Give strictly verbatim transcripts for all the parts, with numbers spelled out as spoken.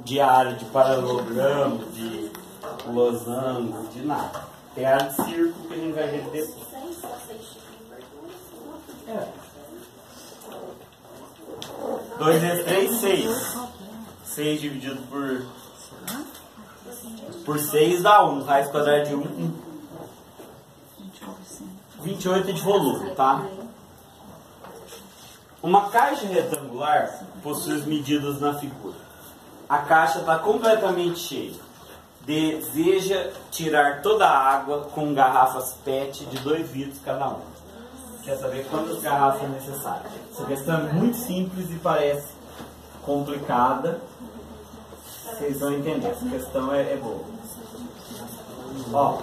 de área de paralelogramo, de losango, de nada. Tem área de círculo que a gente vai ver depois. É. dois vezes três, seis. seis dividido por, por seis dá um. Raiz quadrada de um, um. vinte e oito de volume, tá? Uma caixa retangular possui as medidas na figura. A caixa está completamente cheia. Deseja tirar toda a água com garrafas P E T de dois litros cada uma. Quer saber quantas garrafas necessárias? Essa questão é muito simples e parece complicada. Vocês vão entender. Essa questão é, é boa. Ó.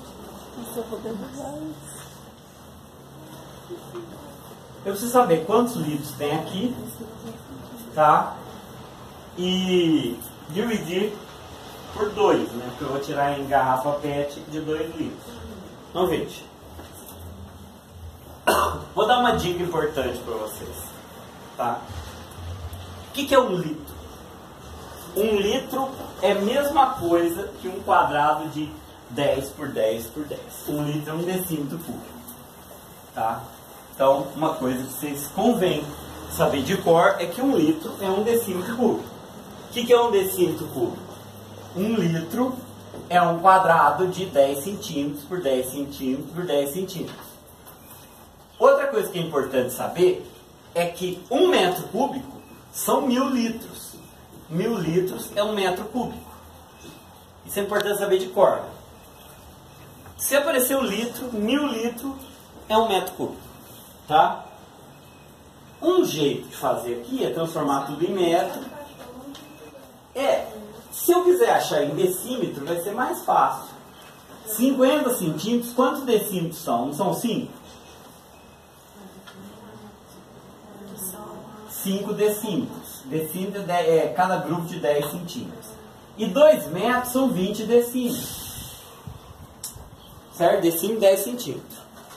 Eu preciso saber quantos litros tem aqui, tá? E dividir por dois, né? Porque eu vou tirar em garrafa P E T de dois litros. Então veja. Vou dar uma dica importante para vocês, tá? O que, que é um litro? Um litro é a mesma coisa que um quadrado de dez por dez por dez. Um litro é um decímetro cúbico, tá? Então, uma coisa que vocês convém saber de cor é que um litro é um decímetro cúbico. O que, que é um decímetro cúbico? Um litro é um quadrado de dez centímetros por dez centímetros por dez centímetros. Outra coisa que é importante saber é que um metro cúbico são mil litros. Mil litros é um metro cúbico. Isso é importante saber de cor. Se aparecer um litro, mil litros é um metro cúbico. Tá? Um jeito de fazer aqui é transformar tudo em metro. É, se eu quiser achar em decímetro, vai ser mais fácil. cinquenta centímetros, quantos decímetros são? Não são cinco? cinco decímetros. Decímetro é cada grupo de dez centímetros. E dois metros são vinte decímetros. Certo? Decímetro, dez centímetros.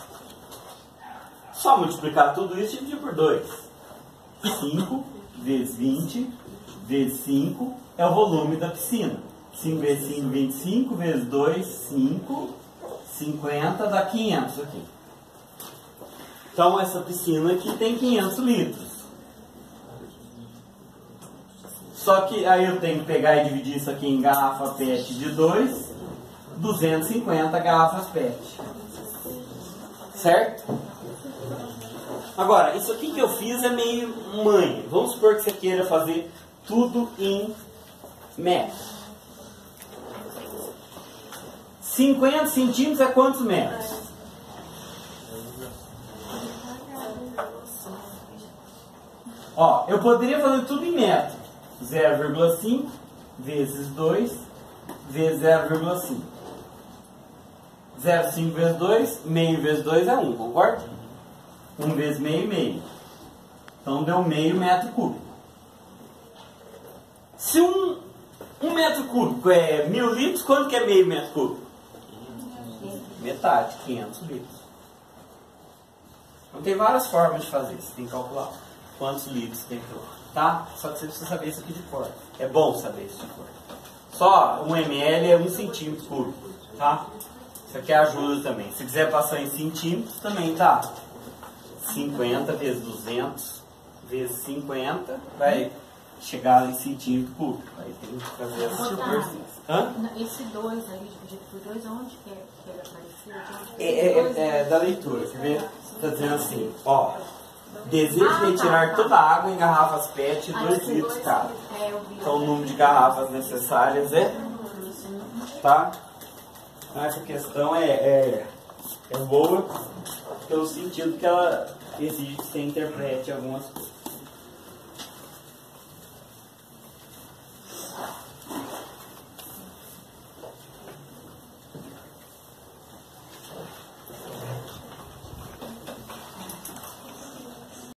Só multiplicar tudo isso e dividir por dois. cinco vezes vinte vezes cinco é o volume da piscina. cinco vezes cinco, vinte e cinco, vezes dois, cinco, cinquenta, dá quinhentos aqui. Então essa piscina aqui tem quinhentos litros. Só que aí eu tenho que pegar e dividir isso aqui em garrafa P E T de dois, duzentas e cinquenta garrafas P E T. Certo? Agora, isso aqui que eu fiz é meio manha. Vamos supor que você queira fazer tudo em metros. cinquenta centímetros é quantos metros? Ó, eu poderia fazer tudo em metro. zero vírgula cinco vezes dois vezes zero vírgula cinco. zero vírgula cinco vezes dois, meio vezes dois é um, concorda? um vezes meio, meio. Então deu meio metro cúbico. Se um, um metro cúbico é mil litros, quanto que é meio metro cúbico? Metade, quinhentos litros. Então tem várias formas de fazer. Você tem que calcular quantos litros tem que ter. Tá? Só que você precisa saber isso aqui de cor. É bom saber isso de cor. Só um ml é um centímetro cúbico. Tá? Isso aqui ajuda também. Se quiser passar em centímetros, também tá. cinquenta vezes duzentos vezes cinquenta vai chegar em centímetro cúbico. Aí tem que fazer as superfícies. Hã? Esse dois ali, dividido por dois, onde que é que ele apareceu? É, é, é, é da leitura. Quer ver? Está dizendo assim, ó. Desejo Ah, retirar tá, tá. toda a água em garrafas P E T de Ah, dois esse litros dois, cada. é, eu vi. Então o número de garrafas necessárias é. Tá? Então essa questão é, é, é boa pelo sentido que ela exige que você interprete algumas coisas.